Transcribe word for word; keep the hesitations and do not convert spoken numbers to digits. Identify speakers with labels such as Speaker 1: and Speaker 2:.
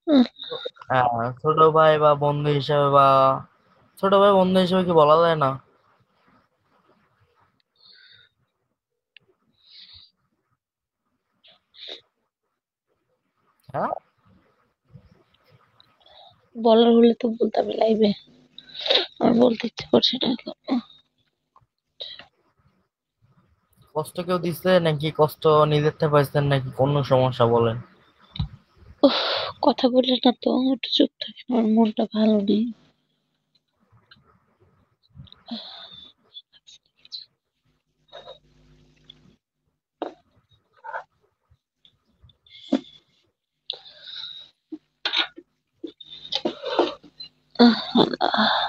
Speaker 1: উহ,
Speaker 2: আহ, ছোট ভাই বা বন্ধু হিসেবে বা ছোট ভাই বন্ধু হিসেবে কি বলা যায় না? হ্যাঁ,
Speaker 1: বলার হলে তো বলতাম লাইভে। আর বলতে ইচ্ছে করছে না এখন।
Speaker 2: কষ্ট কেউ দিছে নাকি কষ্ট নিজের থেকে পাইছেন নাকি কোনো সমস্যা বলেন?
Speaker 1: উফ, কথা বললে না তো, একটু চুপ থাকে, আমার মনটা ভালো নেই। আহ,